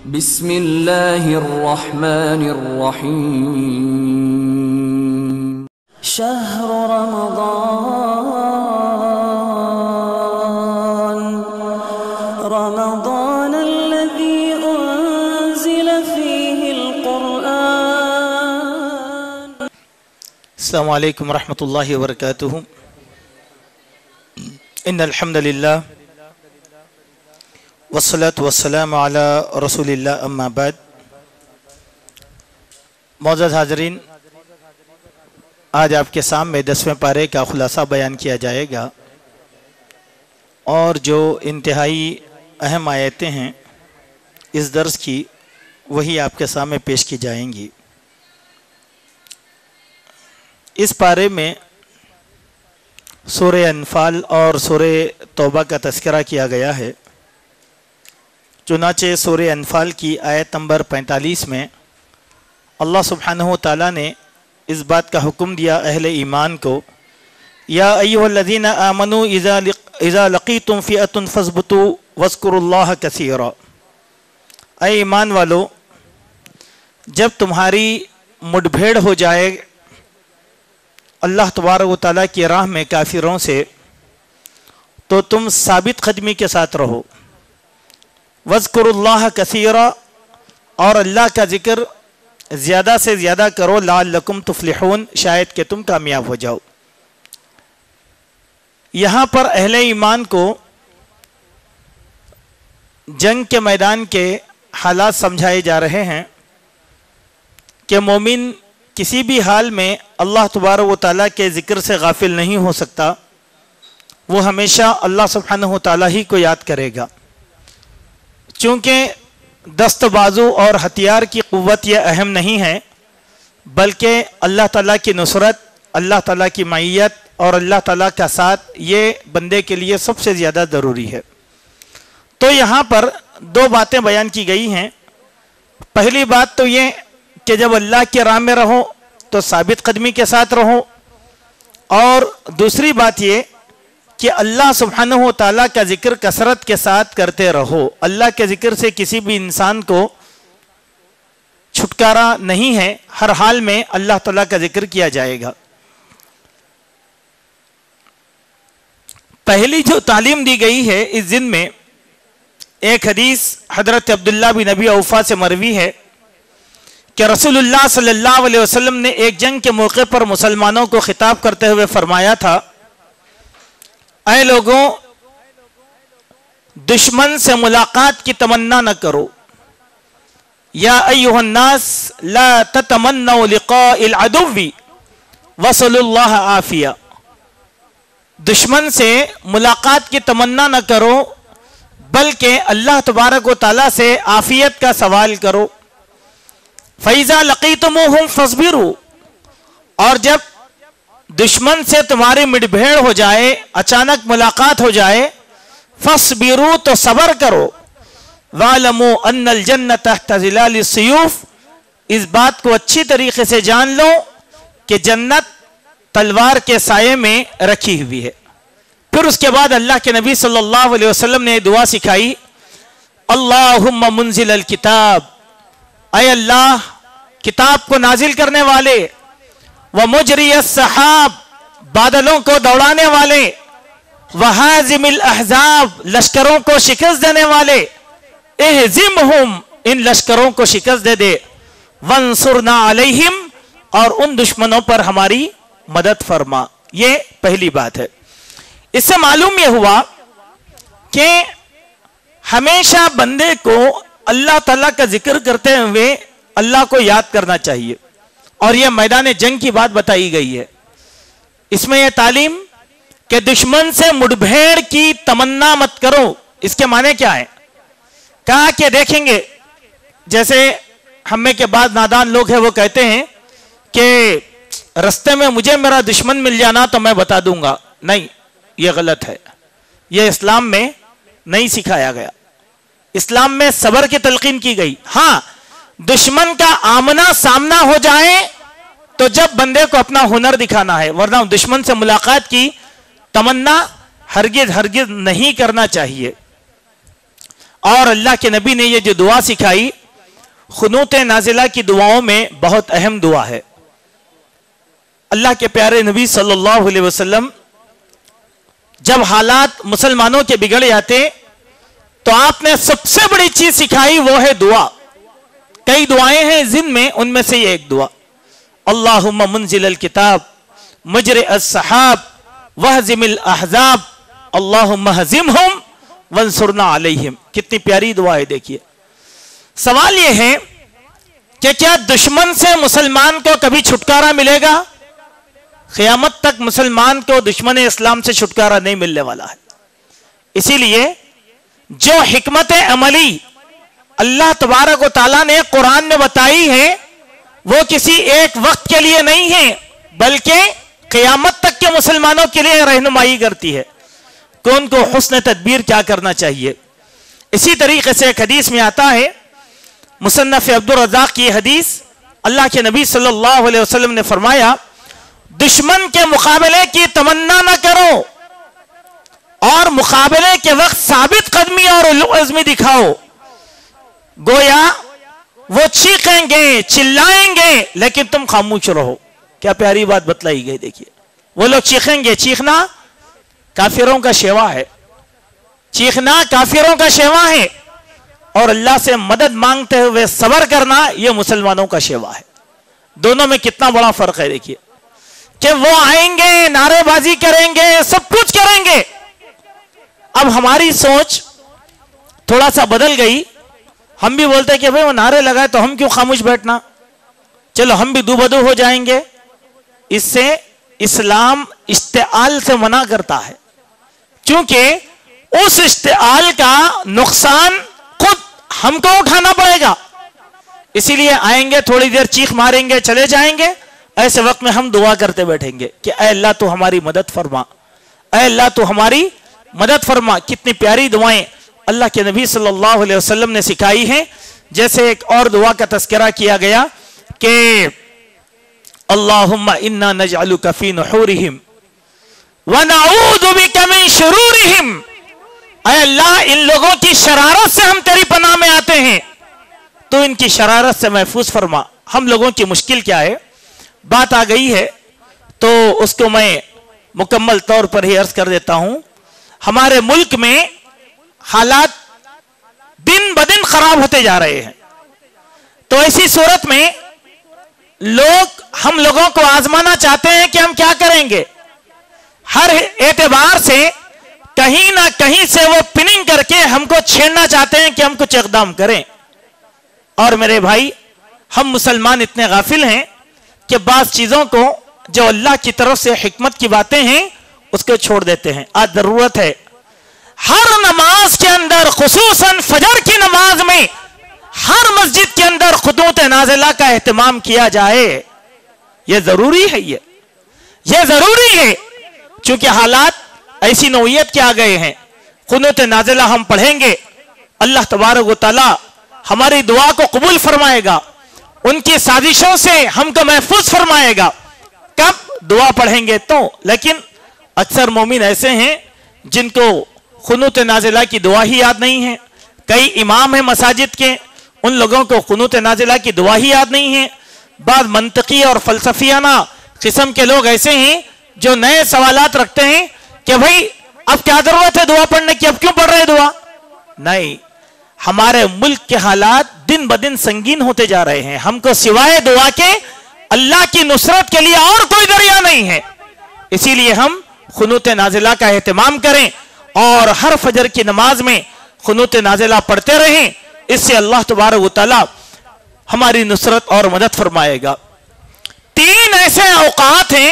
بسم اللہ الرحمن الرحیم شهر رمضان الذي أنزل فيه القرآن. السلام علیکم ورحمۃ اللہ وبرکاتہ. ان الحمد للہ والصلاة والسلام علی رسول اللہ اما بعد. معزز حاضرین، آج آپ کے سامنے 10ویں پارے کا خلاصہ بیان کیا جائے گا، اور جو انتہائی اہم آیتیں ہیں اس درس کی وہی آپ کے سامنے پیش کی جائیں گی. اس پارے میں سورہ انفال اور سورہ توبہ کا تذکرہ کیا گیا ہے. چنانچہ سورہ انفال کی آیت نمبر 45 میں اللہ سبحانہ وتعالیٰ نے اس بات کا حکم دیا اہل ایمان کو، یا ایھا الذین آمنوا اذا لقیتم فئۃ فاثبتوا واذکروا اللہ کثیرا. اے ایمان والو، جب تمہاری مٹبھیڑ ہو جائے اللہ تبارک و تعالیٰ کی راہ میں کافروں سے، تو تم ثابت قدمی کے ساتھ رہو. وَاذْكُرُوا اللَّهَ كَثِيرًا، اور اللہ کا ذکر زیادہ سے زیادہ کرو، لَعَلَّكُمْ تُفْلِحُونَ، شاید کہ تم کامیاب ہو جاؤ. یہاں پر اہل ایمان کو جنگ کے میدان کے حالات سمجھائے جا رہے ہیں کہ مومن کسی بھی حال میں اللہ تبارک و تعالیٰ کے ذکر سے غافل نہیں ہو سکتا. وہ ہمیشہ اللہ سبحانہ و تعالیٰ ہی کو یاد کرے گا، چونکہ دست بازو اور ہتھیار کی قوت یہ اہم نہیں ہے، بلکہ اللہ تعالیٰ کی نصرت، اللہ تعالیٰ کی معیت اور اللہ تعالیٰ کا ساتھ یہ بندے کے لیے سب سے زیادہ ضروری ہے. تو یہاں پر دو باتیں بیان کی گئی ہیں. پہلی بات تو یہ کہ جب اللہ کے راہ میں رہو تو ثابت قدمی کے ساتھ رہو، اور دوسری بات یہ کہ اللہ سبحانہ و تعالیٰ کا ذکر کثرت کے ساتھ کرتے رہو. اللہ کے ذکر سے کسی بھی انسان کو چھٹکارا نہیں ہے، ہر حال میں اللہ تعالیٰ کا ذکر کیا جائے گا. پہلی جو تعلیم دی گئی ہے اس دن میں، ایک حدیث حضرت عبداللہ بن ابی اوفا سے مروی ہے کہ رسول اللہ صلی اللہ علیہ وسلم نے ایک جنگ کے موقع پر مسلمانوں کو خطاب کرتے ہوئے فرمایا تھا، اے لوگوں، دشمن سے ملاقات کی تمنا نہ کرو. یا ایھا الناس لا تتمنوا لقاء العدو وصلوا اللہ عافیہ. دشمن سے ملاقات کی تمنا نہ کرو، بلکہ اللہ تبارک و تعالیٰ سے عافیت کا سوال کرو. فَإِذَا لَقِيتُمُوهُمْ فَاصْبِرُوا، اور جب دشمن سے تمہاری مٹبھیڑ ہو جائے، اچانک ملاقات ہو جائے، فَاصْبِرُوا، تو صبر کرو. وَاعْلَمُوا أَنَّ الْجَنَّةَ تَحْتَ ظِلَالِ السُّيُوفِ، اس بات کو اچھی طریقے سے جان لو کہ جنت تلوار کے سائے میں رکھی ہوئی ہے. پھر اس کے بعد اللہ کے نبی صلی اللہ علیہ وسلم نے دعا سکھائی، اللہم منزل الکتاب، اے اللہ کتاب کو نازل کرنے والے، ومجری السحاب، بادلوں کو دوڑانے والے، وہازم الاحزاب، لشکروں کو شکست دینے والے، اہزمہم، ان لشکروں کو شکست دے دے، وانصرنا علیہم، اور ان دشمنوں پر ہماری مدد فرما. یہ پہلی بات ہے. اس سے معلوم یہ ہوا کہ ہمیشہ بندے کو اللہ تعالیٰ کا ذکر کرتے ہوئے اللہ کو یاد کرنا چاہیے، اور یہ میدان جنگ کی بات بتائی گئی ہے. اس میں یہ تعلیم کہ دشمن سے مٹبھیڑ کی تمنا مت کرو. اس کے معنی کیا ہے؟ کہا کہ دیکھیں گے، جیسے ہم میں کے بعد نادان لوگ ہیں، وہ کہتے ہیں کہ رستے میں مجھے میرا دشمن مل جانا تو میں بتا دوں گا. نہیں، یہ غلط ہے. یہ اسلام میں نہیں سکھایا گیا. اسلام میں صبر کی تلقین کی گئی. ہاں، دشمن کا آمنا سامنا ہو جائے تو جب بندے کو اپنا ہنر دکھانا ہے، ورنہ دشمن سے ملاقات کی تمنا ہرگز نہیں کرنا چاہیے. اور اللہ کے نبی نے یہ جو دعا سکھائی قنوت نازلہ کی دعاؤں میں بہت اہم دعا ہے. اللہ کے پیارے نبی صلی اللہ علیہ وسلم جب حالات مسلمانوں کے بگڑ جاتے تو آپ نے سب سے بڑی چیز سکھائی وہ ہے دعا. کئی دعائیں ہیں جن میں ان میں سے یہ ایک دعا اللہم منزل الکتاب مجرئ السحاب وہزم الاحزاب اللہم ہزمہم وانصرنا علیہم. کتنی پیاری دعا ہے. دیکھیے سوال یہ ہے کہ کیا دشمن سے مسلمان کو کبھی چھٹکارا ملے گا؟ قیامت تک مسلمان کو دشمن اسلام سے چھٹکارا نہیں ملنے والا ہے. اسی لیے جو حکمت عملی اللہ تبارک و تعالیٰ نے قرآن میں بتائی ہے وہ کسی ایک وقت کے لیے نہیں ہے بلکہ قیامت تک کے مسلمانوں کے لیے رہنمائی کرتی ہے کہ ان کو حسن تدبیر کیا کرنا چاہیے. اسی طریقے سے ایک حدیث میں آتا ہے مصنف عبدالرزاق کی حدیث اللہ کے نبی صلی اللہ علیہ وسلم نے فرمایا دشمن کے مقابلے کی تمنا نہ کرو اور مقابلے کے وقت ثابت قدمی اور عزمی دکھاؤ. گویا وہ چیخیں گے چلائیں گے لیکن تم خاموش رہو. کیا پیاری بات بتلائی گئی. دیکھیے وہ لوگ چیخیں گے. چیخنا کافروں کا شیوا ہے. چیخنا کافروں کا شیوا ہے اور اللہ سے مدد مانگتے ہوئے صبر کرنا یہ مسلمانوں کا شیوا ہے. دونوں میں کتنا بڑا فرق ہے. دیکھیے کہ وہ آئیں گے نعرے بازی کریں گے سب کچھ کریں گے. اب ہماری سوچ تھوڑا سا بدل گئی. ہم بھی بولتے ہیں کہ بھئی وہ نعرے لگائے تو ہم کیوں خاموش بیٹھنا, چلو ہم بھی دو بدو ہو جائیں گے. اس سے اسلام اشتعال سے منع کرتا ہے کیونکہ اس اشتعال کا نقصان خود ہم کو اٹھانا پڑے گا. اسی لیے آئیں گے تھوڑی دیر چیخ ماریں گے چلے جائیں گے. ایسے وقت میں ہم دعا کرتے بیٹھیں گے کہ اے اللہ تو ہماری مدد فرما, اے اللہ تو ہماری مدد فرما. کتنی پیاری دعائیں اللہ کے نبی صلی اللہ علیہ وسلم نے سکھائی ہیں. جیسے ایک اور دعا کا تذکرہ کیا گیا کہ اللہم انا نجعلک فی نحورہم ونعوذ بک من شرورہم. اے اللہ ان لوگوں کی شرارت سے ہم تیری پناہ میں آتے ہیں, تو ان کی شرارت سے محفوظ فرما. ہم لوگوں کی مشکل کیا ہے, بات آ گئی ہے تو اس کو میں مکمل طور پر ہی عرض کر دیتا ہوں. ہمارے ملک میں حالات دن بدن خراب ہوتے جا رہے ہیں. تو ایسی صورت میں لوگ ہم لوگوں کو آزمانا چاہتے ہیں کہ ہم کیا کریں گے. ہر اعتبار سے کہیں نہ کہیں سے وہ پننگ کر کے ہم کو چھیڑنا چاہتے ہیں کہ ہم کچھ اقدام کریں. اور میرے بھائی ہم مسلمان اتنے غافل ہیں کہ بعض چیزوں کو جو اللہ کی طرف سے حکمت کی باتیں ہیں اس کو چھوڑ دیتے ہیں. آج ضرورت ہے ہر نماز کے اندر خصوصاً فجر کی نماز میں ہر مسجد کے اندر قنوت نازلہ کا اہتمام کیا جائے. یہ ضروری ہے. یہ ضروری ہے چونکہ حالات ایسی نوعیت کے آ گئے ہیں. قنوت نازلہ ہم پڑھیں گے اللہ تبارک و تعالی ہماری دعا کو قبول فرمائے گا, ان کی سازشوں سے ہم کو محفوظ فرمائے گا. کب دعا پڑھیں گے تو. لیکن اکثر مومن ایسے ہیں جن کو قنوت نازلہ کی دعا ہی یاد نہیں ہے. کئی امام ہیں مساجد کے, ان لوگوں کو قنوت نازلہ کی دعا ہی یاد نہیں ہے. بعض منطقی اور فلسفیانہ قسم کے لوگ ایسے ہیں جو نئے سوالات رکھتے ہیں کہ بھئی اب کیا ضرورت ہے دعا پڑھنے کی, اب کیوں پڑھ رہے دعا. نہیں, ہمارے ملک کے حالات دن بدن سنگین ہوتے جا رہے ہیں. ہم کو سوائے دعا کے اللہ کی نصرت کے لیے اور کوئی ذریعہ نہیں ہے. اسی لیے ہم قنوت نازلہ کا اہتمام کریں اور ہر فجر کی نماز میں قنوت نازلہ پڑھتے رہیں. اس سے اللہ تبارک و تعالی ہماری نصرت اور مدد فرمائے گا. 3 ایسے اوقات ہیں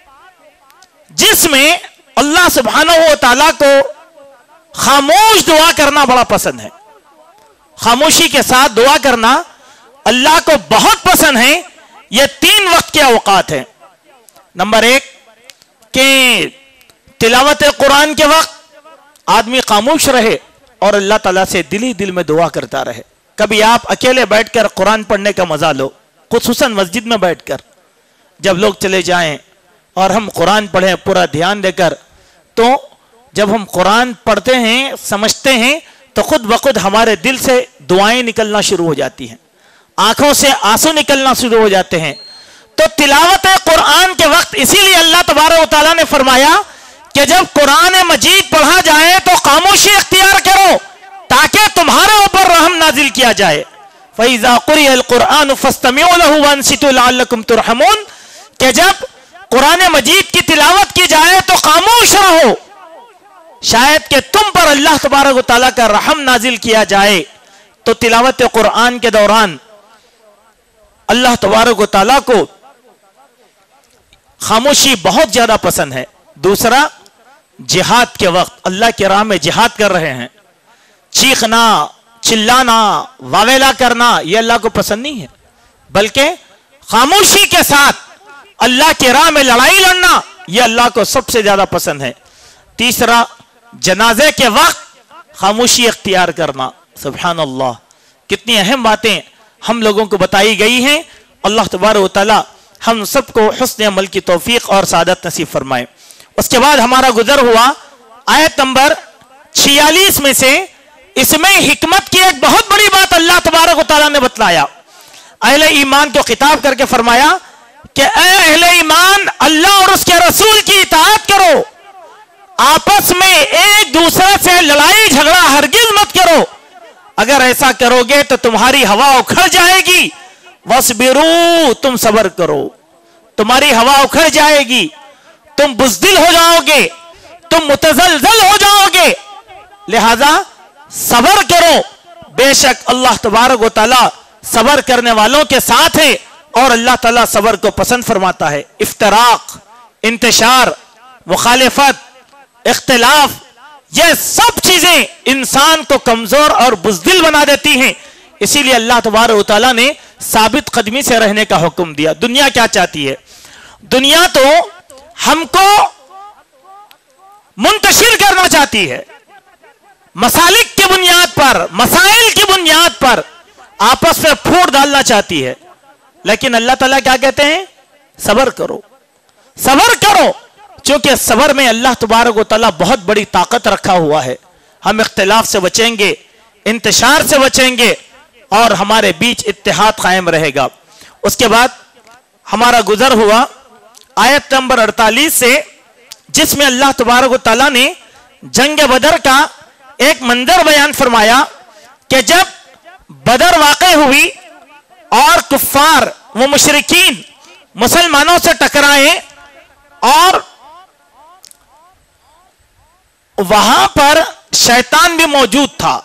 جس میں اللہ سبحانہ و تعالیٰ کو خاموش دعا کرنا بڑا پسند ہے. خاموشی کے ساتھ دعا کرنا اللہ کو بہت پسند ہے. یہ 3 وقت کے اوقات ہیں. نمبر 1 کہ تلاوت قرآن کے وقت آدمی خاموش رہے اور اللہ تعالیٰ سے دلی دل میں دعا کرتا رہے. کبھی آپ اکیلے بیٹھ کر قرآن پڑھنے کا مزہ لو, خصوصاً مسجد میں بیٹھ کر. جب لوگ چلے جائیں اور ہم قرآن پڑھیں پورا دھیان دے کر, تو جب ہم قرآن پڑھتے ہیں سمجھتے ہیں تو خود بخود ہمارے دل سے دعائیں نکلنا شروع ہو جاتی ہیں، آنکھوں سے آنسو نکلنا شروع ہو جاتے ہیں۔ تو تلاوت قرآن کے وقت اسی لیے اللہ تبارک و تعالیٰ نے فرمایا کہ جب قرآن مجید پڑھا جائے تو خاموشی اختیار کرو تاکہ تمہارے اوپر رحم نازل کیا جائے۔ فَإِذَا قُرِئَ الْقُرْآنُ فَاسْتَمِعُوا لَهُ وَأَنصِتُوا لَعَلَّكُمْ تُرْحَمُونَ کہ جب قرآن مجید کی تلاوت کی جائے تو خاموش رہو، شاید کہ تم پر اللہ تبارک و تعالیٰ کا رحم نازل کیا جائے۔ تو تلاوت قرآن کے دوران اللہ تبارک و تعالیٰ کو خاموشی بہت زیادہ پسند ہے۔ دوسرا، جہاد کے وقت اللہ کی راہ میں جہاد کر رہے ہیں، چیخنا، چلانا، واویلا کرنا یہ اللہ کو پسند نہیں ہے، بلکہ خاموشی کے ساتھ اللہ کی راہ میں لڑائی لڑنا یہ اللہ کو سب سے زیادہ پسند ہے۔ تیسرا، جنازے کے وقت خاموشی اختیار کرنا۔ سبحان اللہ، کتنی اہم باتیں ہم لوگوں کو بتائی گئی ہیں۔ اللہ تبارک و تعالی ہم سب کو حسن عمل کی توفیق اور سعادت نصیب فرمائے۔ اس کے بعد ہمارا گزر ہوا آیت نمبر 46 میں سے، اس میں حکمت کی ایک بہت بڑی بات اللہ تبارک و تعالیٰ نے بتلایا۔ اہل ایمان کو خطاب کر کے فرمایا کہ اے اہل ایمان، اللہ اور اس کے رسول کی اطاعت کرو، آپس میں ایک دوسرے سے لڑائی جھگڑا ہرگز مت کرو، اگر ایسا کرو گے تو تمہاری ہوا اکھڑ جائے گی۔ وَاصْبِرُوا، تم صبر کرو، تمہاری ہوا اکھڑ جائے گی، تم بزدل ہو جاؤ گے، تم متزلزل ہو جاؤ گے، لہذا صبر کرو، بے شک اللہ تبارک و تعالی صبر کرنے والوں کے ساتھ ہے، اور اللہ تعالیٰ صبر کو پسند فرماتا ہے۔ افتراق، انتشار، مخالفت، اختلاف، یہ سب چیزیں انسان کو کمزور اور بزدل بنا دیتی ہیں، اسی لیے اللہ تبارک و تعالیٰ نے ثابت قدمی سے رہنے کا حکم دیا۔ دنیا کیا چاہتی ہے؟ دنیا تو ہم کو منتشر کرنا چاہتی ہے، مسالک کی بنیاد پر، مسائل کی بنیاد پر آپس میں پھوٹ ڈالنا چاہتی ہے، لیکن اللہ تعالیٰ کیا کہتے ہیں؟ صبر کرو، صبر کرو، چونکہ صبر میں اللہ تبارک و تعالیٰ بہت بڑی طاقت رکھا ہوا ہے۔ ہم اختلاف سے بچیں گے، انتشار سے بچیں گے، اور ہمارے بیچ اتحاد قائم رہے گا۔ اس کے بعد ہمارا گزر ہوا آیت نمبر 48 سے، جس میں اللہ تبارک و تعالیٰ نے جنگ بدر کا ایک منظر بیان فرمایا کہ جب بدر واقع ہوئی اور کفار و مشرکین مسلمانوں سے ٹکرائے، اور وہاں پر شیطان بھی موجود تھا۔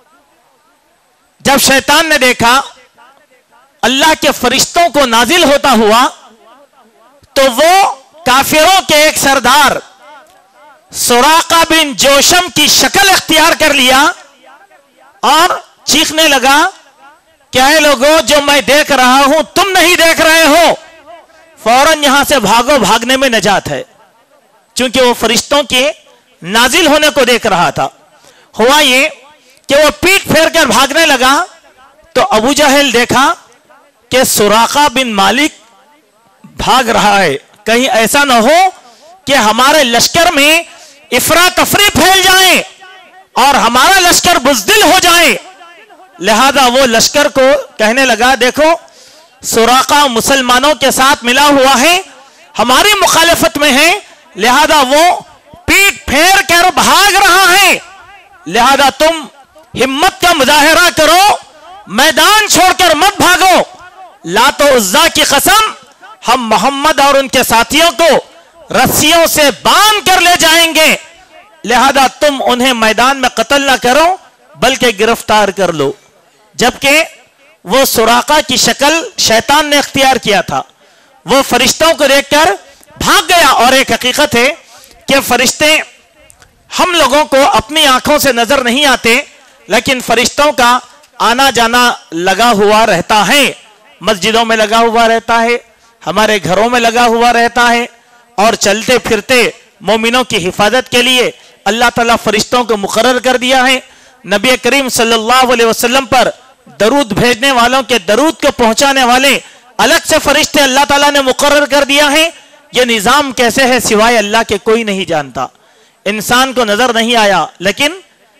جب شیطان نے دیکھا اللہ کے فرشتوں کو نازل ہوتا ہوا، تو وہ کافروں کے ایک سردار سراقہ بن جوشم کی شکل اختیار کر لیا اور چیخنے لگا کہ اے لوگوں، جو میں دیکھ رہا ہوں تم نہیں دیکھ رہے ہو، فوراً یہاں سے بھاگو، بھاگنے میں نجات ہے، چونکہ وہ فرشتوں کے نازل ہونے کو دیکھ رہا تھا۔ ہوا یہ کہ وہ پیٹ پھیر کر بھاگنے لگا، تو ابو جہل دیکھا کہ سراقہ بن مالک بھاگ رہا ہے، کہیں ایسا نہ ہو کہ ہمارے لشکر میں افراتفری پھیل جائے اور ہمارا لشکر بزدل ہو جائے۔ لہذا وہ لشکر کو کہنے لگا، دیکھو سراقہ مسلمانوں کے ساتھ ملا ہوا ہے، ہماری مخالفت میں ہے، لہذا وہ پیٹ پھیر کر بھاگ رہا ہے، لہذا تم ہمت کا مظاہرہ کرو، میدان چھوڑ کر مت بھاگو، لات و عزا کی قسم ہم محمد اور ان کے ساتھیوں کو رسیوں سے باندھ کر لے جائیں گے، لہذا تم انہیں میدان میں قتل نہ کرو بلکہ گرفتار کر لو۔ جبکہ وہ سراقہ کی شکل شیطان نے اختیار کیا تھا، وہ فرشتوں کو دیکھ کر بھاگ گیا۔ اور ایک حقیقت ہے کہ فرشتے ہم لوگوں کو اپنی آنکھوں سے نظر نہیں آتے، لیکن فرشتوں کا آنا جانا لگا ہوا رہتا ہے، مسجدوں میں لگا ہوا رہتا ہے، ہمارے گھروں میں لگا ہوا رہتا ہے، اور چلتے پھرتے مومنوں کی حفاظت کے لیے اللہ تعالیٰ فرشتوں کو مقرر کر دیا ہے۔ نبی کریم صلی اللہ علیہ وسلم پر درود بھیجنے والوں کے درود کو پہنچانے والے الگ سے فرشتے اللہ تعالیٰ نے مقرر کر دیا ہے۔ یہ نظام کیسے ہے سوائے اللہ کے کوئی نہیں جانتا، انسان کو نظر نہیں آیا، لیکن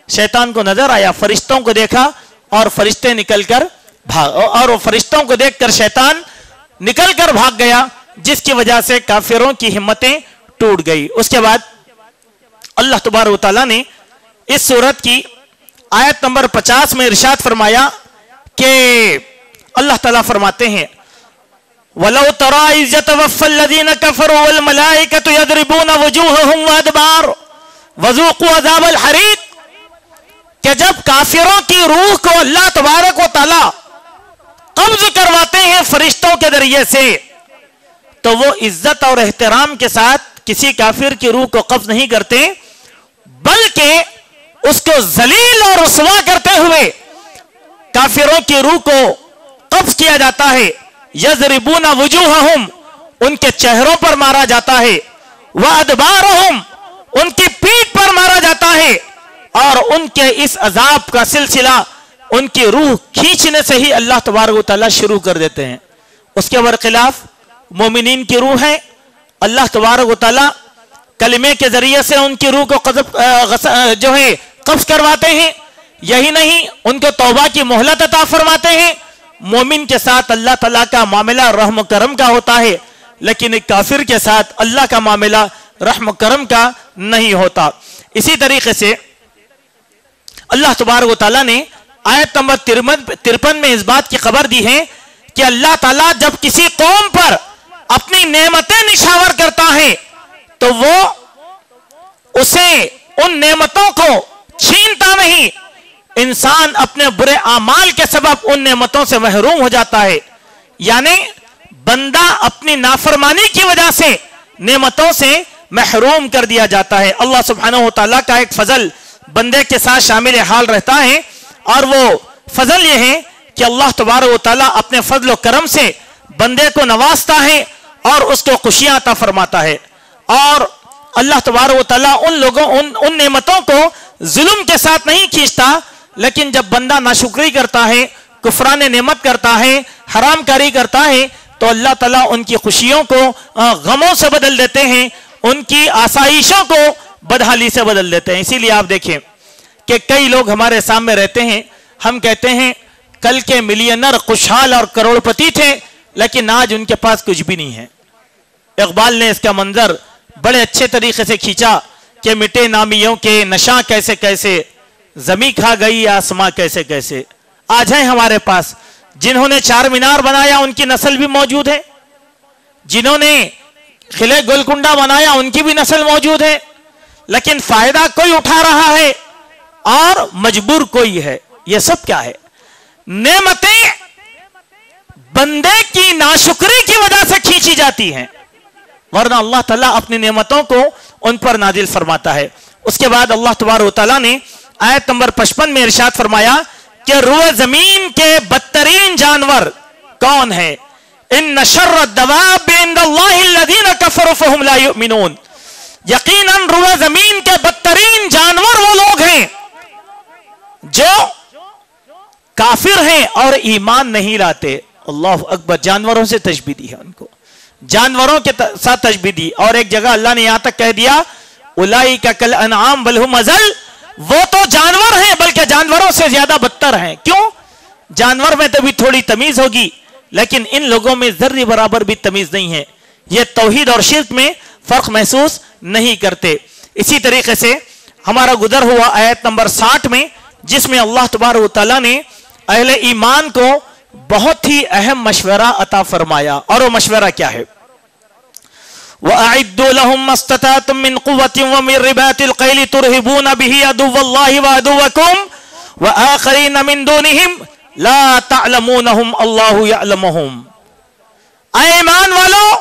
शैतान को नजर आया, फरिश्तों को देखा और फरिश्ते निकलकर भाग, और फरिश्तों को देखकर शैतान निकलकर भाग गया, जिसकी वजह से काफिरों की हिम्मतें टूट गई। उसके बाद अल्लाह तबारक व तआला ने इस सूरत की आयत नंबर 50 में इरशाद फरमाया कि अल्लाह ताला फरमाते हैं, वलौ तरा इज़ यतवफ़्फ़ल लज़ीना कफ़रू वल मलाइकतु यदरिबूना वजूहहुम व अदबार वज़ूक़ू अज़ाबल हरीक़, कि जब काफिरों की रूह को अल्लाह तबारक व तआला कब्ज करवाते हैं फरिश्तों के जरिए से, तो वो इज्जत और एहतराम के साथ किसी काफिर की रूह को कब्ज नहीं करते, बल्कि उसको जलील और रुसवा करते हुए काफिरों की रूह को कब्ज किया जाता है। यज़रिबूना वजूहहुम, उनके चेहरों पर मारा जाता है, व अदबारहुम, उनकी पीठ पर मारा जाता है, और उनके इस अजाब का सिलसिला उनकी रूह खींचने से ही अल्लाह तबारक व तआला शुरू कर देते हैं। उसके बरखिलाफ मोमिनीन की रूह है, अल्लाह तबारक व तआला कलिमे के जरिए से उनकी रूह को कब्ज करवाते हैं। यही नहीं, उनको तौबा की मोहलत अता फरमाते हैं। मोमिन के साथ अल्लाह ताला का मामला रहम करम का होता है, लेकिन एक काफिर के साथ अल्लाह का मामला रहम करम का नहीं होता। इसी तरीके से अल्लाह तबारक व तआला ने आयत नंबर 53 में इस बात की खबर दी है कि अल्लाह ताला जब किसी कौम पर अपनी नेमतें निछावर करता है तो वो उसे उन नेमतों को छीनता नहीं, इंसान अपने बुरे आमाल के सबब उन नेमतों से महरूम हो जाता है। यानी बंदा अपनी नाफरमानी की वजह से नेमतों से महरूम कर दिया जाता है। अल्लाह सुब्हानहू व तआला का एक फजल बंदे के साथ शामिल हाल रहता है, और वो फजल ये है कि अल्लाह तबारक व तआला अपने फजल व करम से बंदे को नवाजता है और उसको खुशियां अता फरमाता है। और अल्लाह तबारक व तआला उन लोगों उन नेमतों को जुल्म के साथ नहीं खींचता, लेकिन जब बंदा नाशुक्री करता है, कुफरान नेमत करता है, हराम कारी करता है, तो अल्लाह ताला उनकी खुशियों को गमों से बदल देते हैं, उनकी आसाइशों को बदहाली से बदल देते हैं। इसीलिए आप देखें कि कई लोग हमारे सामने रहते हैं, हम कहते हैं कल के मिलियनर खुशहाल और करोड़पति थे, लेकिन आज उनके पास कुछ भी नहीं है। इकबाल ने इसका मंजर बड़े अच्छे तरीके से खींचा कि मिटे नामियों के नशा कैसे कैसे, जमी खा गई आसमां कैसे कैसे। आज है हमारे पास, जिन्होंने चार मीनार बनाया उनकी नस्ल भी मौजूद है, जिन्होंने किले गोलकुंडा बनाया उनकी भी नस्ल मौजूद है, लेकिन फायदा कोई उठा रहा है और मजबूर कोई है। यह सब क्या है? नेमतें बंदे की नाशुक्री की वजह से खींची जाती हैं, वरना अल्लाह ताला अपनी नेमतों को उन पर नाजिल फरमाता है। उसके बाद अल्लाह तबारक व तआला ने आयत नंबर 55 में इरशाद फरमाया कि रुए जमीन के बदतरीन जानवर कौन है? इन्न शर्र दवाब इंदल्लाहि अल्लज़ीना कफरू फहुम ला युमिनून, यकीनन रुए जमीन के बदतरीन जानवर वो लोग हैं जो काफिर हैं और ईमान नहीं लाते। अल्लाह अकबर, जानवरों से तशबीह दी है, उनको जानवरों के साथ तशबीह दी। और एक जगह अल्लाह ने यहां तक कह दिया उलाइका कल अनआम बल हुम अज़ल, वो तो जानवर हैं बल्कि जानवरों से ज्यादा बदतर हैं। क्यों? जानवर में तो भी थोड़ी तमीज होगी, लेकिन इन लोगों में जर्री बराबर भी तमीज नहीं है। ये तौहीद और शिर्क में फर्क महसूस नहीं करते। इसी तरीके से हमारा गुजर हुआ आयत नंबर 60 में, जिसमें अल्लाह तबारक व तआला ने अहले ईमान को बहुत ही अहम मशवरा अता फरमाया। और वो मशवरा क्या है? वअइद्दू लहुम मस्ततातुम मिन कुव्वतिन व मिन रिबातिल खैल तुरहिबून बिही अदुव्वल्लाहि व अदुव्वकुम व आखरीन मिन दूनिहिम ला तअलमूनहुम अल्लाहु यअलमुहुम। ऐ ईमान वालों,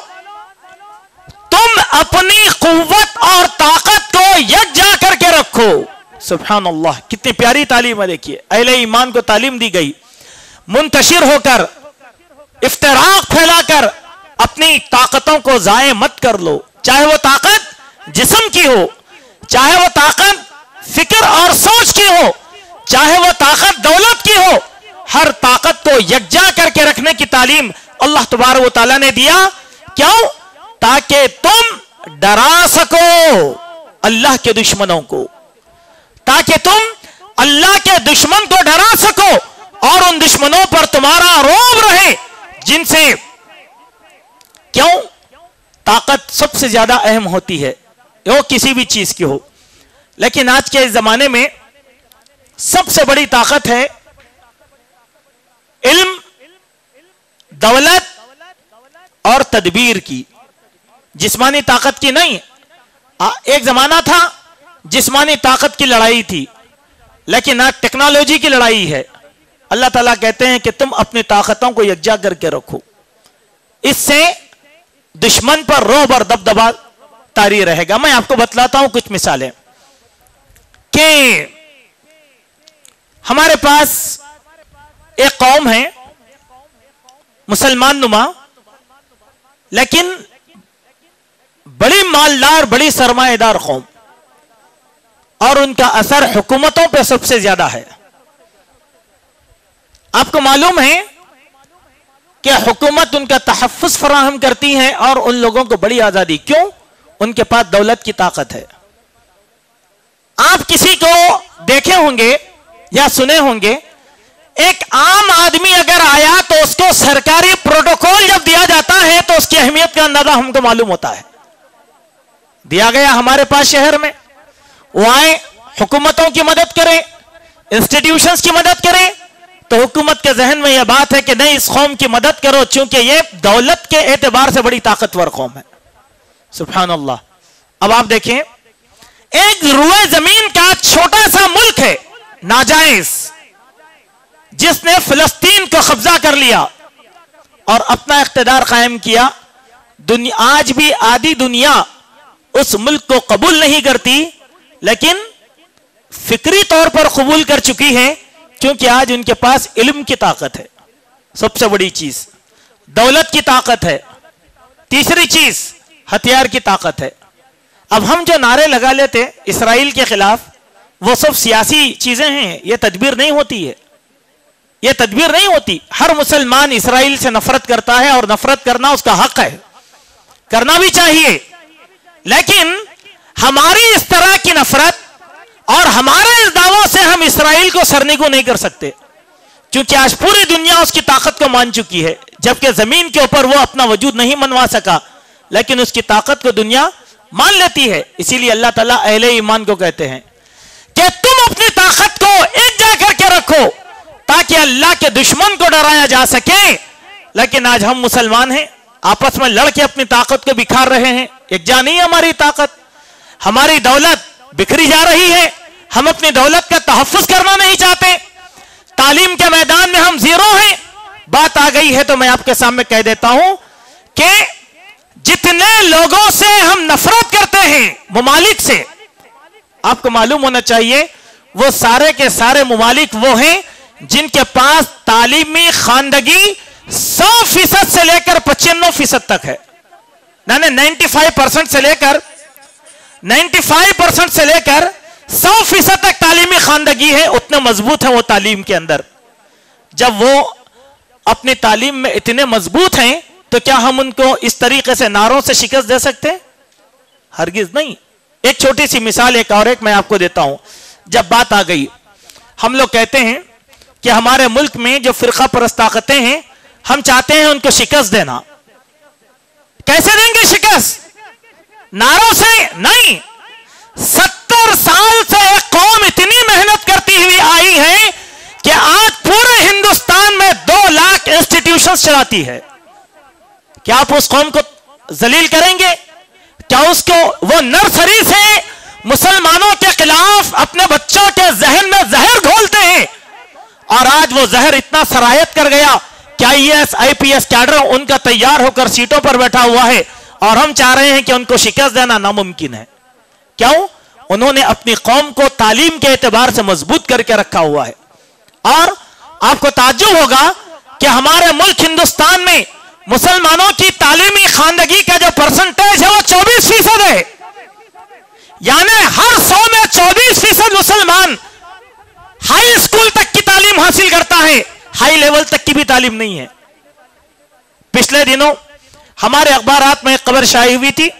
तुम अपनी कुव्वत और ताकत को यकजा करके रखो। सुभान अल्लाह, कितनी प्यारी तालीम है। देखिए, अहले ईमान को तालीम दी गई, मुंतशिर होकर इफ्तिराक फैलाकर अपनी ताकतों को जाए मत कर लो। चाहे वो ताकत जिस्म की हो, चाहे वो ताकत फिक्र और सोच की हो, चाहे वो ताकत दौलत की हो, हर ताकत को यकजा करके रखने की तालीम अल्लाह तबारक व तआला ने दिया। क्यों? ताकि तुम डरा सको अल्लाह के दुश्मनों को, ताकि तुम اللہ کے دشمن کو ڈرا سکو اور ان دشمنوں پر تمہارا رعب رہے جن سے کیوں طاقت سب سے زیادہ اہم ہوتی ہے وہ کسی بھی چیز کی ہو، لیکن آج کے زمانے میں سب سے بڑی طاقت ہے علم، دولت اور تدبیر کی، جسمانی طاقت کی نہیں۔ ایک زمانہ تھا جسمانی طاقت کی لڑائی تھی، لیکن آج ٹیکنالوجی کی لڑائی ہے۔ اللہ تعالیٰ کہتے ہیں کہ تم اپنی طاقتوں کو یکجا کر کے رکھو، اس سے دشمن پر رعب اور دبدبا طاری رہے گا۔ میں آپ کو بتلاتا ہوں کچھ مثالیں کہ ہمارے پاس ایک قوم ہے مسلمان نما، لیکن بڑی مالدار، بڑی سرمایہ دار قوم، اور ان کا اثر حکومتوں پہ سب سے زیادہ ہے۔ آپ کو معلوم ہے کہ حکومت ان کا تحفظ فراہم کرتی ہے اور ان لوگوں کو بڑی آزادی، کیوں؟ ان کے پاس دولت کی طاقت ہے۔ آپ کسی کو دیکھے ہوں گے یا سنے ہوں گے، ایک عام آدمی اگر آیا تو اس کو سرکاری پروٹوکول جب دیا جاتا ہے تو اس کی اہمیت کا اندازہ ہم کو معلوم ہوتا ہے۔ دیا گیا ہمارے پاس شہر میں، وہ آئے حکومتوں کی مدد کریں، انسٹیٹیوشنز کی مدد کریں، تو حکومت کے ذہن میں یہ بات ہے کہ نہیں، اس قوم کی مدد کرو چونکہ یہ دولت کے اعتبار سے بڑی طاقتور قوم ہے۔ سبحان اللہ۔ اب آپ دیکھیں، ایک روئے زمین کا چھوٹا سا ملک ہے ناجائز، جس نے فلسطین کو قبضہ کر لیا اور اپنا اقتدار قائم کیا۔ آج بھی آدھی دنیا اس ملک کو قبول نہیں کرتی، لیکن فکری طور پر قبول کر چکی ہے، کیونکہ آج ان کے پاس علم کی طاقت ہے، سب سے بڑی چیز دولت کی طاقت ہے، تیسری چیز ہتھیار کی طاقت ہے۔ اب ہم جو نعرے لگا لیتے اسرائیل کے خلاف، وہ سب سیاسی چیزیں ہیں، یہ تدبیر نہیں ہوتی ہے، یہ تدبیر نہیں ہوتی۔ ہر مسلمان اسرائیل سے نفرت کرتا ہے، اور نفرت کرنا اس کا حق ہے، کرنا بھی چاہیے، لیکن ہماری اس طرح کی نفرت اور ہمارے اس دعووں سے ہم اسرائیل کو سرنگو نہیں کر سکتے، کیونکہ آج پوری دنیا اس کی طاقت کو مان چکی ہے، جبکہ زمین کے اوپر وہ اپنا وجود نہیں منوا سکا، لیکن اس کی طاقت کو دنیا مان لیتی ہے۔ اسی لیے اللہ تعالیٰ اہل ایمان کو کہتے ہیں کہ تم اپنی طاقت کو ایک جا کر کے رکھو تاکہ اللہ کے دشمن کو ڈرایا جا سکے۔ لیکن آج ہم مسلمان ہیں، آپس میں لڑ کے اپنی طاقت کو بکھار رہے ہیں، ایک جا نہیں ہماری طاقت، ہماری دولت بکھری جا رہی ہے، ہم اپنی دولت کا تحفظ کرنا نہیں چاہتے، تعلیم کے میدان میں ہم زیرو ہیں۔ بات آ گئی ہے تو میں آپ کے سامنے کہہ دیتا ہوں کہ جتنے لوگوں سے ہم نفرت کرتے ہیں ممالک سے، آپ کو معلوم ہونا چاہیے وہ سارے کے سارے ممالک وہ ہیں جن کے پاس تعلیمی خواندگی 100% سے لے کر 95% تک ہے، یعنی 95% سے لے کر 100% تک تعلیمی خواندگی ہے، اتنے مضبوط ہیں وہ تعلیم کے اندر۔ جب وہ اپنی تعلیم میں اتنے مضبوط ہیں تو کیا ہم ان کو اس طریقے سے نعروں سے شکست دے سکتے؟ ہرگز نہیں۔ ایک چھوٹی سی مثال ایک اور ایک میں آپ کو دیتا ہوں۔ جب بات آ گئی، ہم لوگ کہتے ہیں کہ ہمارے ملک میں جو فرقہ پرست طاقتیں ہیں، ہم چاہتے ہیں ان کو شکست دینا۔ کیسے دیں گے شکست؟ نعروں سے نہیں۔ 70 سال سے ایک قوم اتنی محنت کرتی ہوئی آئی ہے کہ آج پورے ہندوستان میں 2 لاکھ انسٹیٹیوشنز چلاتی ہے۔ کیا آپ اس قوم کو ذلیل کریں گے؟ کیا اس کو وہ نرسری سے مسلمانوں کے خلاف اپنے بچوں کے ذہن میں زہر گھولتے ہیں، اور آج وہ زہر اتنا سرایت کر گیا کہ IAS IPS کیڈر ان کا تیار ہو کر سیٹوں پر بیٹھا ہوا ہے، اور ہم چاہ رہے ہیں کہ ان کو شکست دینا ناممکن ہے۔ کیوں؟ انہوں نے اپنی قوم کو تعلیم کے اعتبار سے مضبوط کر کے رکھا ہوا ہے۔ اور آپ کو تعجب ہوگا کہ ہمارے ملک ہندوستان میں مسلمانوں کی تعلیمی خواندگی کا جو پرسنٹیج ہے وہ 24% ہے، یعنی ہر 100 میں 24% مسلمان ہائی اسکول تک کی تعلیم حاصل کرتا ہے، ہائی لیول تک کی بھی تعلیم نہیں ہے۔ پچھلے دنوں ہمارے اخبارات میں ایک خبر شائع ہوئی تھی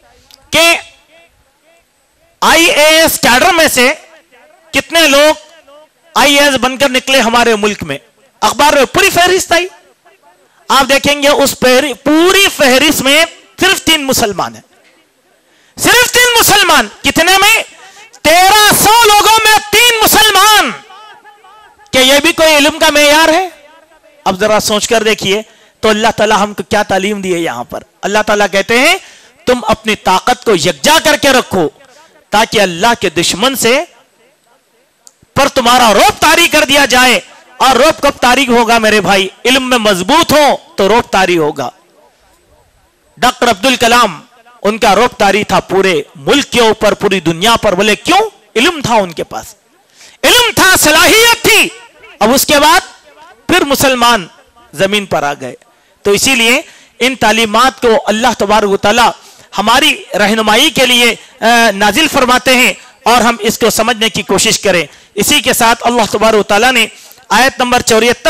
کہ IAS کیڈر میں سے کتنے لوگ IAS बनकर निकले हमारे मुल्क में, अखबार में पूरी फहरिस्त आई, आप देखेंगे उस पूरी फहरिस्त में सिर्फ 3 मुसलमान है, सिर्फ 3 मुसलमान। कितने में? 1300 लोगों में 3 मुसलमान। क्या यह भी कोई इल्म का मेयार है? अब जरा सोचकर देखिए तो अल्लाह ताला हमको क्या तालीम दी है। यहां पर अल्लाह ताला कहते हैं तुम अपनी ताकत को यकजा करके रखो ताकि अल्लाह के दुश्मन से पर तुम्हारा रोब तारी कर दिया जाए। और रोब कब तारी होगा मेरे भाई? इल्म में मजबूत हो तो रोब तारी होगा। डॉक्टर अब्दुल कलाम, उनका रोब तारी था पूरे मुल्क के ऊपर, पूरी दुनिया पर। बोले क्यों? इल्म था उनके पास, इल्म था, सलाहियत थी। अब उसके बाद फिर मुसलमान जमीन पर आ गए। तो इसीलिए इन तालीमात को अल्लाह तबारक व तआला हमारी रहनुमाई के लिए नाजिल फरमाते हैं और हम इसको समझने की कोशिश करें। इसी के साथ अल्लाह तबारक व तआला ने आयत नंबर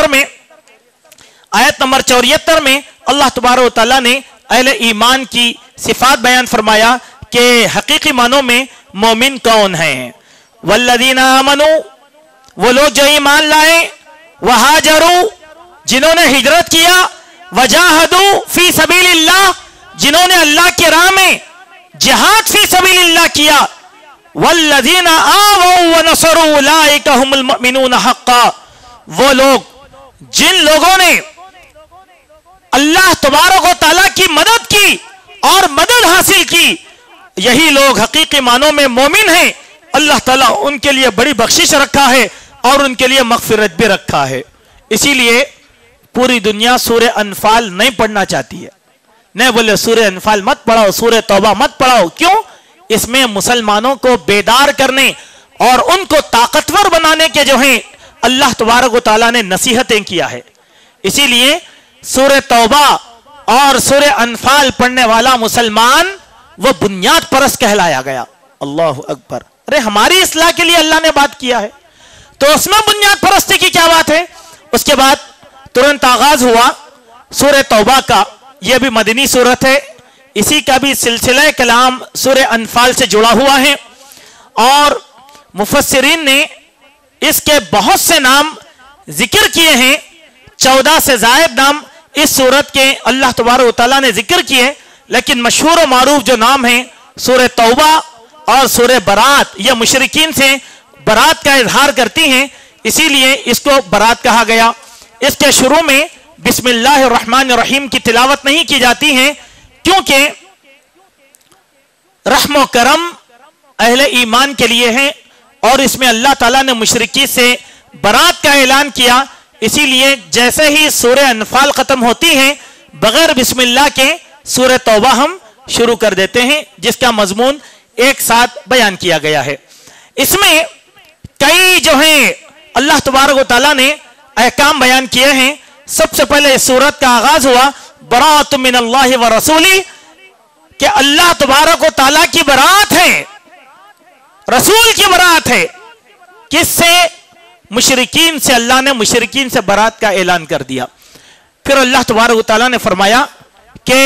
74 में अल्लाह तबारक व तआला ने अहले ईमान की सिफात बयान फरमाया कि हकीकी मानों में मोमिन कौन है। वल्लदीना आमनू, वो लोग जो ईमान लाए, वहाजरू, जिन्होंने हिजरत किया, वजाहदू फी सबीलिल्लाह, जिन्होंने अल्लाह की राह में जिहाद फी सबीलिल्लाह किया, वल्लदीना आवौ व नसरू उलाइका हुमुल मुमिनून हक्का, वो लोग जिन लोगों ने अल्लाह तबारक व तआला की मदद की और मदद हासिल की, यही लोग हकीकी मानों में मोमिन हैं। अल्लाह ताला उनके लिए बड़ी बख्शिश रखा है और उनके लिए मगफिरत भी रखा है। इसीलिए पूरी दुनिया सूरह अनफाल नहीं पढ़ना चाहती है। नहीं बोले सूरह अनफाल मत पढ़ाओ, सूरह तौबा मत पढ़ाओ। क्यों? इसमें मुसलमानों को बेदार करने और उनको ताकतवर बनाने के जो हैं अल्लाह तबारक व तआला ने नसीहतें किया है। इसीलिए सूरह तौबा और सूरह अनफाल पढ़ने वाला मुसलमान वो बुनियाद परस्त कहलाया गया। अल्लाह अकबर। अरे हमारी इस्लाह के लिए अल्लाह ने बात किया है तो उसमें बुनियाद परस्ती की क्या बात है? उसके बाद तुरंत आगाज हुआ सूरह तौबा का। यह भी मदनी सूरत है, इसी का भी सिलसिला कलाम सूरह अनफाल से जुड़ा हुआ है और मुफस्सिरीन ने इसके बहुत से नाम जिक्र किए हैं। 14 से जायद नाम इस सूरत के अल्लाह तबारक व तआला ने जिक्र किए, लेकिन मशहूर और मारूफ जो नाम है सूरह तौबा और सूरह बरात, यह मुशरिकीन से बरात का इजहार करती हैं, इसीलिए इसको बरात कहा गया। इसके शुरू में बिस्मिल्लाहिर रहमानिर रहीम की तिलावत नहीं की जाती है क्योंकि रहम करम अहले ईमान के लिए है और इसमें अल्लाह ताला ने मुशरिकी से बरात का ऐलान किया। इसीलिए जैसे ही सूरह अनफाल खत्म होती है बगैर बिस्मिल्लाह के सूरह तौबा हम शुरू कर देते हैं, जिसका मजमून एक साथ बयान किया गया है। इसमें कई जो है अल्लाह तबारक व तआला ने अहकाम बयान किए हैं। सबसे पहले इस सूरत का आगाज हुआ बरात मिनल्लाहि व रसूली, कि अल्लाह तबारक व तआला की बरात है, रसूल की बरात है। किससे? मुशरिकीन से। अल्लाह ने मुशरिकीन से बरात का ऐलान कर दिया। फिर अल्लाह तबारक व तआला ने फरमाया कि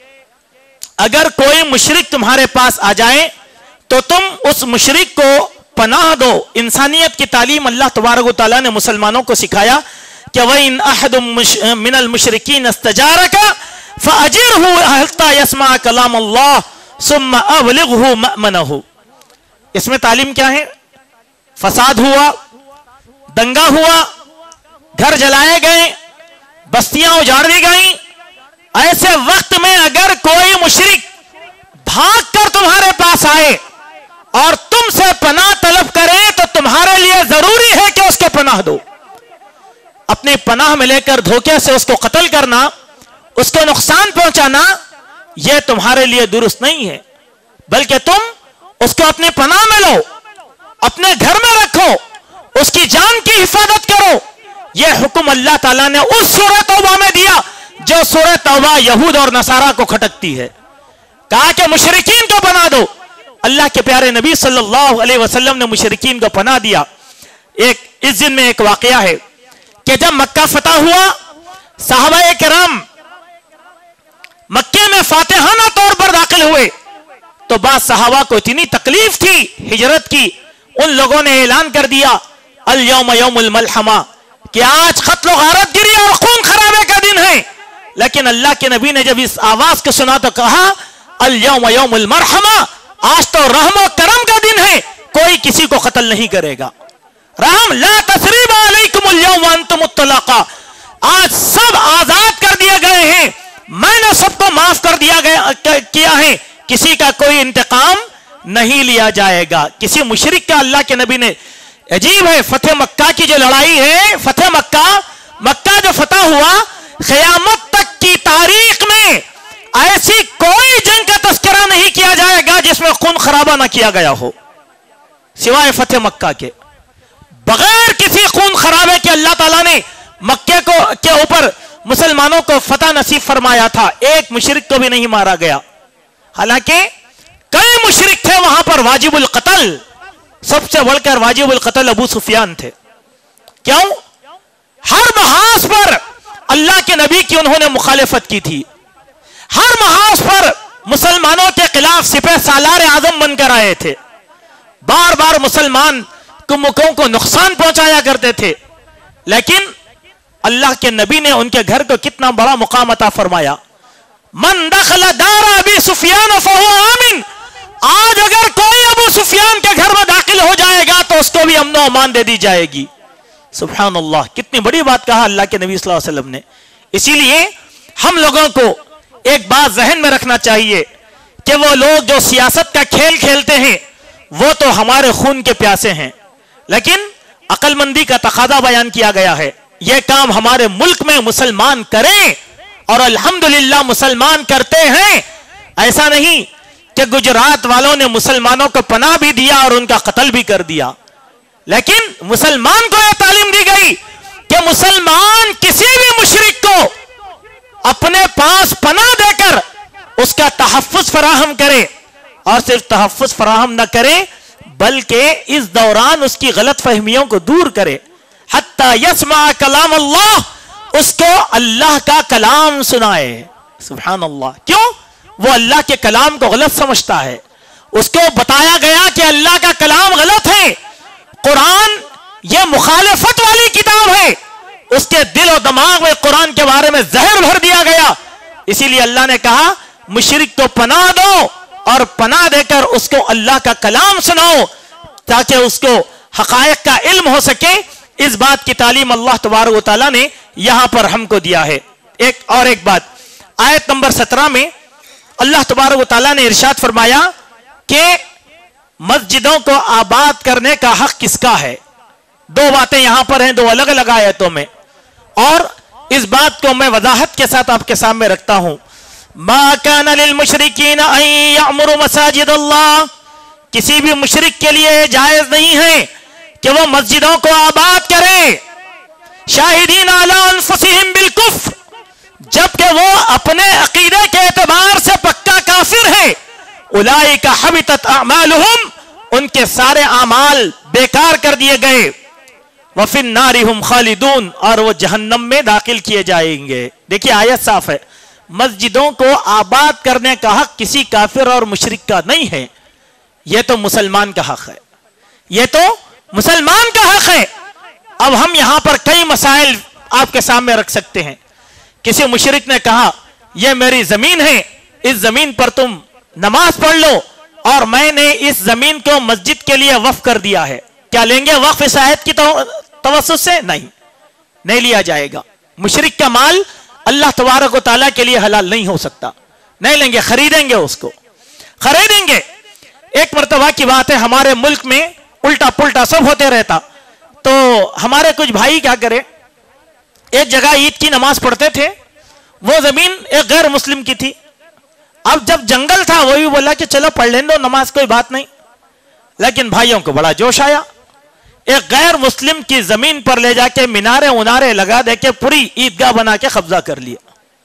अगर कोई मुशरिक तुम्हारे पास आ जाए तो तुम उस मुशरिक को पनाह दो। इंसानियत की तालीम अल्लाह तबारक व तआला ने मुसलमानों को सिखाया कि वइन अहदुम मिनल मुशरिकीन इस्तजारका फअजिरहु हत्ता यस्मा कलाम अल्लाह सुम्मा अबलिगहु मअमनहु। इसमें तालीम क्या है? फसाद हुआ, दंगा हुआ, घर जलाए गए, बस्तियां उजाड़ दी गई। ऐसे वक्त में अगर कोई मुशरिक भागकर तुम्हारे पास आए और तुमसे पनाह तलब करे तो तुम्हारे लिए जरूरी है कि उसको पनाह दो। अपने पनाह में लेकर धोखे से उसको कत्ल करना, उसको नुकसान पहुंचाना, यह तुम्हारे लिए दुरुस्त नहीं है, बल्कि तुम उसको अपने पनाह में लो, अपने घर में रखो, उसकी जान की हिफाजत करो। यह हुक्म अल्लाह ताला ने उस सूरह तौबा में दिया जो सूरह तौबा यहूद और नसारा को खटकती है। कहा कि मुशरिकीन को पनाह दो। अल्लाह के प्यारे नबी सल्लल्लाहु अलैहि वसल्लम ने मुशरिकीन को पनाह दिया। इस दिन में एक वाकया है कि जब मक्का फतह हुआ, सहाबाए किराम मक्के में फातिहाना तौर पर दाखिल हुए तो बाद सहाबा को इतनी तकलीफ थी हिजरत की, उन लोगों ने ऐलान कर दिया اليوم یوم الملحمہ کہ آج قتل و غارت گری اور خون خرابے کا دن ہے. لیکن اللہ کے نبی نے جب اس آواز کو سنا تو کہا اليوم یوم المرحمہ، آج تو رحم و کرم کا دن ہے، کوئی کسی کو قتل نہیں کرے گا. رحم لا تثریب علیکم اليوم وانتم الطلقاء، آج سب آزاد کر دیے گئے ہیں، میں نے سب کو معاف کر کیا ہے، کسی کا کوئی انتقام نہیں لیا جائے گا. کسی مشرک کا اللہ کے نبی نے، عجیب ہے، فتح مکہ کی جو لڑائی ہے، فتح مکہ جو فتح ہوا، قیامت تک کی تاریخ میں ایسی کوئی جنگ کا تذکرہ نہیں کیا جائے گا جس میں خون خرابہ نہ کیا گیا ہو سوائے فتح مکہ کے. بغیر کسی خون خرابے کے اللہ تعالیٰ نے مکے کے اوپر مسلمانوں کو فتح نصیب فرمایا تھا، ایک مشرک کو بھی نہیں مارا گیا. حالانکہ کئی مشرک تھے وہاں پر واجب القتل، سب سے بڑھ کر واجب القتل ابو سفیان تھے. کیوں؟ ہر محاذ پر اللہ کے نبی کی انہوں نے مخالفت کی تھی، ہر محاذ پر مسلمانوں کے خلاف سپہ سالار اعظم بن کر آئے تھے، بار بار مسلمان کو نقصان پہنچایا کرتے تھے. لیکن اللہ کے نبی نے ان کے گھر کو کتنا بڑا مقام عطا فرمایا. من دخل دار ابی سفیان فہو آمن، آج اگر کوئی ابو سفیان کے گھر میں داخل ہو جائے گا تو اس کو بھی امن و امان دے دی جائے گی. سبحان اللہ، کتنی بڑی بات کہا اللہ کے نبی صلی اللہ علیہ وسلم نے. اسی لیے ہم لوگوں کو ایک بات ذہن میں رکھنا چاہیے کہ وہ لوگ جو سیاست کا کھیل کھیلتے ہیں وہ تو ہمارے خون کے پیاسے ہیں، لیکن عقل مندی کا تقاضا بیان کیا گیا ہے. یہ کام ہمارے ملک میں مسلمان کریں، اور الحمدللہ مسلمان کرتے ہیں. ایسا نہیں کہ گجرات والوں نے مسلمانوں کو پناہ بھی دیا اور ان کا قتل بھی کر دیا، لیکن مسلمان کو یہ تعلیم دی گئی کہ مسلمان کسی بھی مشرک کو اپنے پاس پناہ دے کر اس کا تحفظ فراہم کرے، اور صرف تحفظ فراہم نہ کرے بلکہ اس دوران اس کی غلط فہمیوں کو دور کرے. حتی یسمع کلام اللہ، اس کو اللہ کا کلام سنائے. سبحان اللہ. کیوں؟ وہ اللہ کے کلام کو غلط سمجھتا ہے، اس کو بتایا گیا کہ اللہ کا کلام غلط ہے. قرآن یہ مخالفت والی کتاب ہے، اس کے دل و دماغ میں قرآن کے بارے میں زہر بھر دیا گیا. اسی لیے اللہ نے کہا مشرک کو پناہ دو، اور پناہ دے کر اس کو اللہ کا کلام سناؤ تاکہ اس کو حقائق کا علم ہو سکے. اس بات کی تعلیم اللہ تبارک و تعالیٰ نے یہاں پر ہم کو دیا ہے. ایک بات، آیت نمبر 17 میں اللہ تبارک و تعالیٰ نے ارشاد فرمایا کہ مسجدوں کو آباد کرنے کا حق کس کا ہے. دو باتیں یہاں پر ہیں، دو الگ الگ آیتوں میں، اور اس بات کو میں وضاحت کے ساتھ آپ کے سامنے رکھتا ہوں. ما کان للمشرکین ان یعمروا مساجد اللہ، کسی بھی مشرک کے لیے جائز نہیں ہے کہ وہ مسجدوں کو آباد کرے. شاہدین علی انفسہم بالکفر، جبکہ وہ اپنے عقیدے کے اعتبار سے پکا کافر ہے. اولئک حبطت اعمالہم، ان کے سارے اعمال بیکار کر دیے گئے. وفی النار ہم خالدون، اور وہ جہنم میں داخل کیے جائیں گے. دیکھیے آیت صاف ہے، مسجدوں کو آباد کرنے کا حق کسی کافر اور مشرک کا نہیں ہے، یہ تو مسلمان کا حق ہے، یہ تو مسلمان کا حق ہے. اب ہم یہاں پر کئی مسائل آپ کے سامنے رکھ سکتے ہیں. کسی مشرک نے کہا یہ میری زمین ہے، اس زمین پر تم نماز پڑھ لو، اور میں نے اس زمین کو مسجد کے لیے وقف کر دیا ہے. کیا لیں گے وقف اس آیت کی توسط سے؟ نہیں لیا جائے گا. مشرک کا مال اللہ تبارک و تعالیٰ کے لیے حلال نہیں ہو سکتا، نہیں لیں گے، خریدیں گے، اس کو خریدیں گے. ایک مرتبہ کی بات ہے، ہمارے ملک میں الٹا پلٹا سب ہوتے رہتا، تو ہمارے کچھ بھائی کیا کرے، ایک جگہ عید کی نماز پڑھتے تھے، وہ زمین ایک غیر مسلم کی تھی. اب جب جنگل تھا وہ بھی بولا کہ چلو پڑھ لیں دو نماز، کوئی بات نہیں. لیکن بھائیوں کو بڑا جوش آیا، ایک غیر مسلم کی زمین پر لے جا کے منارے لگا دے کے پوری عیدگاہ بنا کے قبضہ کر لیا.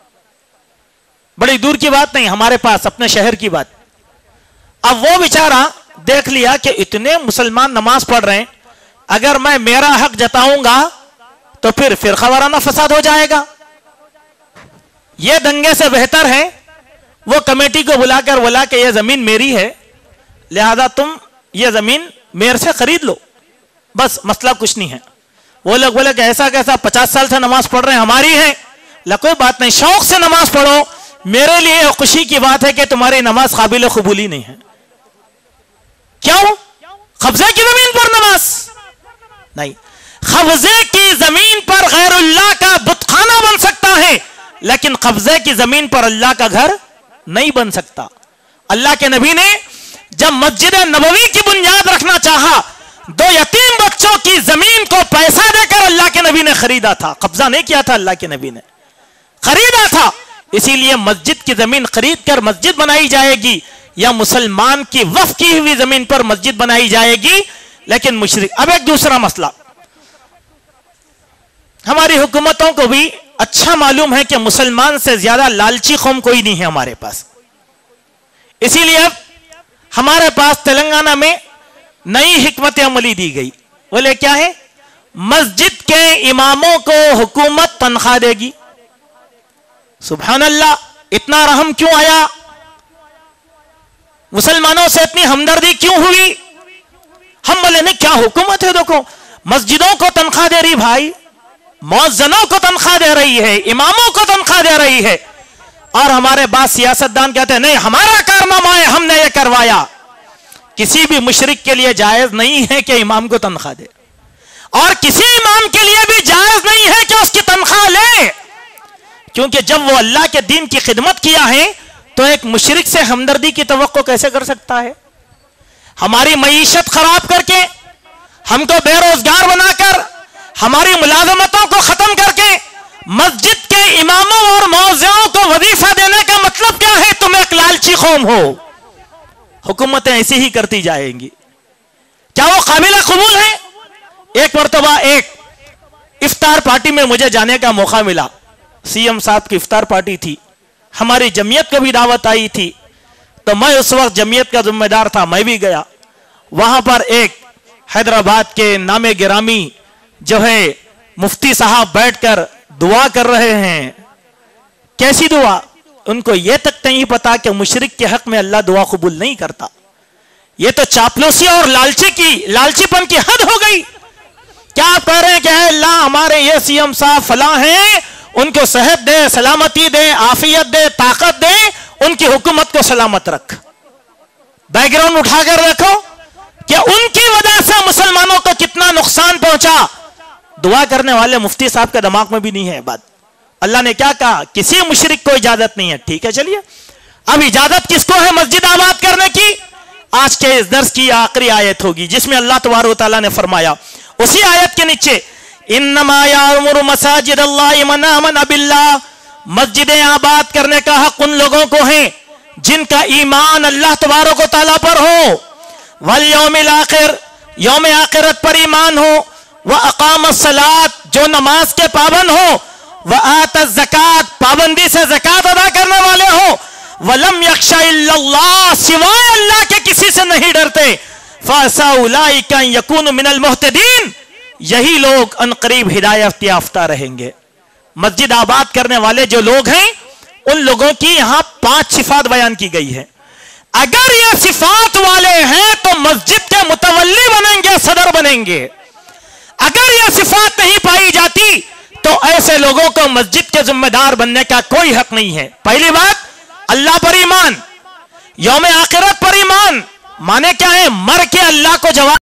بڑی دور کی بات نہیں، ہمارے پاس اپنے شہر کی بات. اب وہ بیچارہ دیکھ لیا کہ اتنے مسلمان نماز پڑھ رہے ہیں، اگر میں میرا حق جتاؤں گا تو پھر فرقہ وارانہ فساد ہو جائے گا. یہ دنگے سے بہتر ہے وہ کمیٹی کو بلا کر بولا کہ یہ زمین میری ہے، لہذا تم یہ زمین میرے سے خرید لو. بس مسئلہ کچھ نہیں ہے. وہ لوگ بولے کہ ایسا کیسا 50 سال سے نماز پڑھ رہے ہیں ہماری ہے. کوئی بات نہیں, شوق سے نماز پڑھو. میرے لیے خوشی کی بات ہے کہ تمہاری نماز قابل قبولی نہیں ہے. کیوں؟ قبضے کی زمین پر نماز نہیں. قبضے کی زمین پر غیر اللہ کا بت خانہ بن سکتا ہے, لیکن قبضے کی زمین پر اللہ کا گھر نہیں بن سکتا. اللہ کے نبی نے جب مسجد نبوی کی بنیاد رکھنا چاہا, 2 یتیم بچوں کی زمین کو پیسہ دے کر اللہ کے نبی نے خریدا تھا. قبضہ نہیں کیا تھا, اللہ کے نبی نے خریدا تھا. اسی لیے مسجد کی زمین خرید کر مسجد بنائی جائے گی, یا مسلمان کی وقف کی ہوئی زمین پر مسجد بنائی جائے گی, لیکن مشرک. اب ایک دوسرا مسئلہ, ہماری حکومتوں کو بھی اچھا معلوم ہے کہ مسلمان سے زیادہ لالچی قوم کوئی نہیں ہے ہمارے پاس. اسی لیے اب ہمارے پاس تلنگانہ میں نئی حکمت عملی دی گئی. بولے کیا ہے؟ مسجد کے اماموں کو حکومت تنخواہ دے گی. سبحان اللہ, اتنا رحم کیوں آیا؟ مسلمانوں سے اتنی ہمدردی کیوں ہوئی؟ ہم بولے نہیں, کیا حکومت ہے, دیکھو مسجدوں کو تنخواہ دے رہی, بھائی مؤذنوں کو تنخواہ دے رہی ہے, اماموں کو تنخواہ دے رہی ہے. اور ہمارے بعض سیاستدان کہتے ہیں نہیں ہمارا کارنامہ ہے, ہم نے یہ کروایا. کسی بھی مشرک کے لیے جائز نہیں ہے کہ امام کو تنخواہ دے, اور کسی امام کے لیے بھی جائز نہیں ہے کہ اس کی تنخواہ لے, کیونکہ جب وہ اللہ کے دین کی خدمت کیا ہے تو ایک مشرک سے ہمدردی کی توقع کیسے کر سکتا ہے؟ ہماری معیشت خراب کر کے, ہم کو بے روزگار بنا کر, ہماری ملازمتوں کو ختم کر کے مسجد کے اماموں اور مؤذنوں کو وظیفہ دینے کا مطلب کیا ہے؟ تم ایک لالچی قوم ہو. حکومتیں ایسی ہی کرتی جائیں گی. کیا وہ قابل قبول ہے؟ ایک مرتبہ ایک افطار پارٹی میں مجھے جانے کا موقع ملا. سی ایم صاحب کی افطار پارٹی تھی, ہماری جمعیت کو بھی دعوت آئی تھی, تو میں اس وقت جمعیت کا ذمہ دار تھا, میں بھی گیا. وہاں پر ایک حیدرآباد کے نام گرامی جو ہے مفتی صاحب بیٹھ کر دعا کر رہے ہیں. کیسی دعا؟ ان کو یہ تک نہیں پتا کہ مشرک کے حق میں اللہ دعا قبول نہیں کرتا. یہ تو چاپلوسی اور لالچی پن کی حد ہو گئی. کیا آپ کہہ رہے ہیں کہ اے اللہ ہمارے یہ سی ایم صاحب فلاں ہیں, ان کو صحت دے, سلامتی دے, عافیت دے, طاقت دے, ان کی حکومت کو سلامت رکھ. بیک گراؤنڈ اٹھا کر رکھو کہ ان کی وجہ سے مسلمانوں کو کتنا نقصان پہنچا. دعا کرنے والے مفتی صاحب کے دماغ میں بھی نہیں ہے بات. اللہ نے کیا کہا؟ کسی مشرک کو اجازت نہیں ہے. ٹھیک ہے چلیے, اب اجازت کس کو ہے مسجد آباد کرنے کی؟ آج کے اس درس کی آخری آیت ہوگی جس میں اللہ تبارک و تعالیٰ نے فرمایا, اسی آیت کے نیچے انما یامر مساجد اللہ من آمن باللہ, مسجدیں آباد کرنے کا حق ان لوگوں کو ہے جن کا ایمان اللہ تبارک و تعالیٰ پر ہو, والیوم الاخر, یوم آخرت پر ایمان ہو, واقام الصلاۃ, جو نماز کے پابند ہو, وآت الزکات, پابندی سے زکات ادا کرنے والے ہو, ولم یخش الا اللہ, سوائے اللہ کے کسی سے نہیں ڈرتے, فعسى اولئک ان یکونوا من المہتدین, یہی لوگ ان قریب ہدایت یافتہ رہیں گے. مسجد آباد کرنے والے جو لوگ ہیں ان لوگوں کی یہاں 5 صفات بیان کی گئی ہے. اگر یہ صفات والے ہیں تو مسجد کے متولی بنیں گے, صدر بنیں گے. اگر یہ صفات نہیں پائی جاتی تو ایسے لوگوں کو مسجد کے ذمہ دار بننے کا کوئی حق نہیں ہے. پہلی بات, اللہ پر ایمان, یوم آخرت پر ایمان. مانے کیا ہے؟ مر کے اللہ کو جواب